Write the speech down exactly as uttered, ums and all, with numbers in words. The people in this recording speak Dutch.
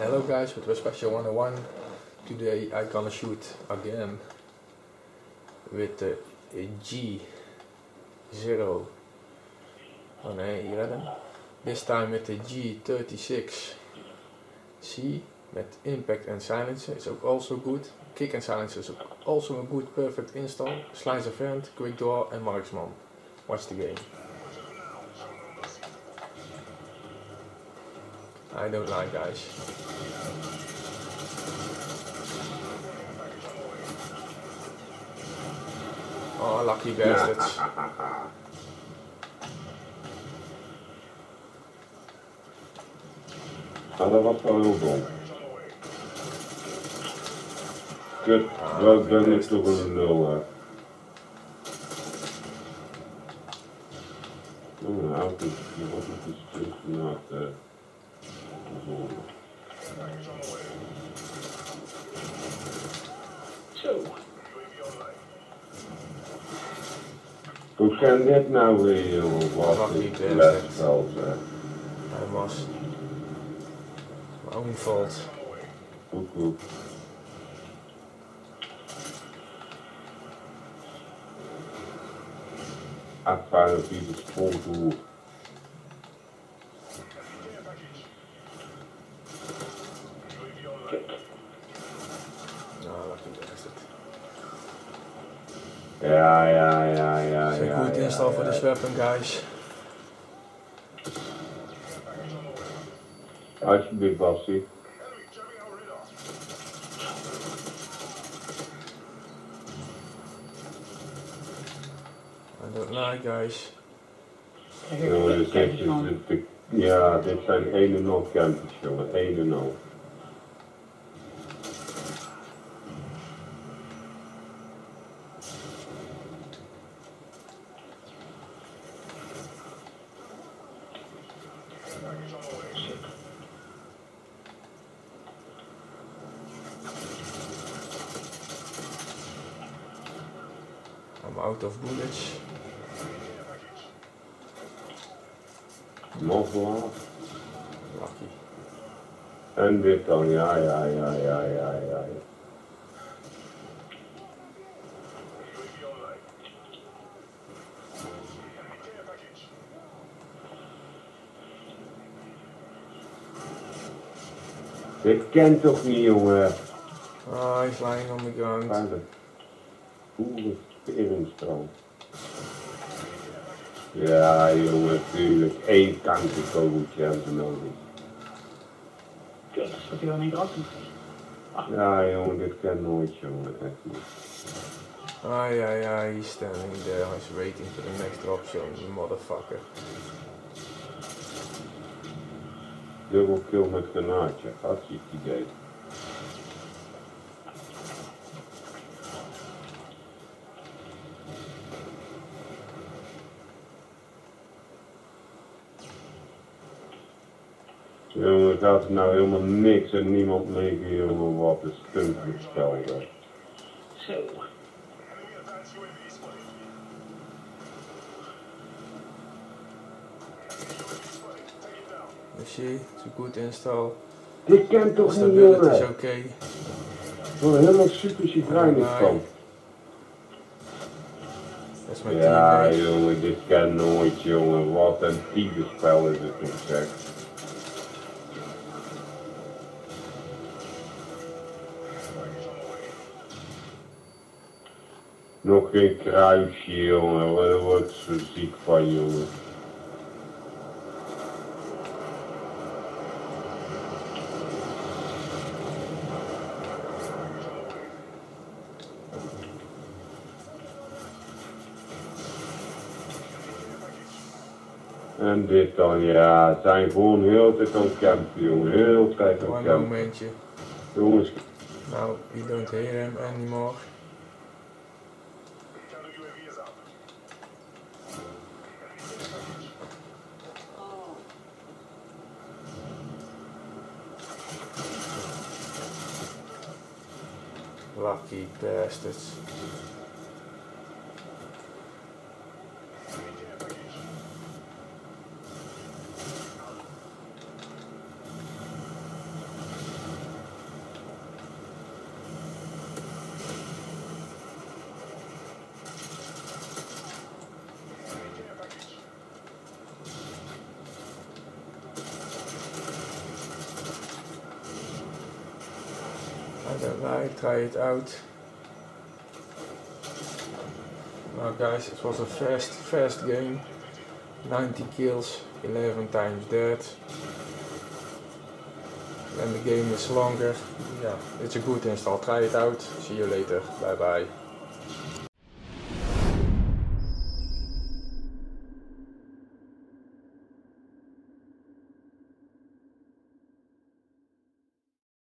Hello guys, with Special one oh one. Today I gonna shoot again with the G zero. Oh nee, eleven. This time with the G thirty-six C with impact and silencer is ook also good. Kick and silencer is also a good perfect install. Slice event, quick draw and marksman. Watch the game. I don't like guys. Oh, lucky bastards. Ah, dat was wel heel dom. Kut, ah, dat ben ik toch een nul. Hè. Oh, nou, het is wat het is inderdaad uh, zo. Hoe kan dit nou weer, joh? Wat is het lesveld, hè? Hij was mijn own fault. Goed, goed. Afvaren op ieder spoortoer. Nou, lucky bastard. Ja, ja, ja, ja, Zijn ja. goed ja, install ja, voor ja. de weapon guys. Alsjeblieft, Bassie. I don't like guys. Yo, dit, dit, dit, dit, ja, dit zijn een en al campers, jongen. een en al. I'm out of bullets. Nog wat. Lucky. En dit dan, ja, ja, ja, ja, ja, ja. Dit kent toch niet, jongen? Oh, he's lying on the ground. Veilig. Oeh, teringstrand. Ja, jongen, tuurlijk. Eén kankerkogeltje hebben ze nodig. Kut, dat hij wel niet erachter ah. Ja, jongen, dit kan nooit, jongen. Echt niet. Ah, ja, ja, he's standing there. He's waiting for the next drop zone, you motherfucker. Dubbel kill met granaatje. Hartstikke idee. Jongen, gaat er nou helemaal niks en niemand mee, jongen, wat een stuntelijk spel, hè. Zo. You see, it's a good install. Dit kent toch niet, Stability is jongen? okay. Ik word er helemaal super chagrijnig van. Dat is mijn Ja, teammate. jongen, dit kan nooit, jongen. Wat een typespel is het toch, zeg. Nog geen kruisje, jongen. Daar word ik zo ziek van, jongen. En dit dan, ja, het zijn gewoon heel de tijd aan het campen, jongen. Heel de tijd aan het One campen. momentje. Jongens. Now you don't hear him anymore. Lucky bastards. Alright, try it out. Now guys, it was a fast, fast game. ninety kills, eleven times dead. When the game is longer, yeah, it's a good install. Try it out. See you later. Bye bye.